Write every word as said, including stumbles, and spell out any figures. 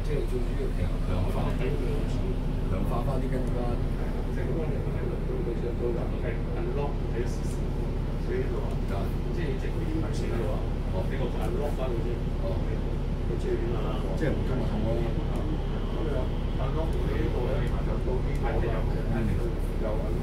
即係最主要係強化強化翻啲跟翻。 即係咁樣嚟講，到到到話係 unlock 係一時時，所以呢度話即係即係啲文字嘅話，哦呢個 unlock 翻嗰啲，哦佢即係點啊？ 即係唔今日痛咯。 咁樣 unlock 呢個咧，就到呢個咧，有。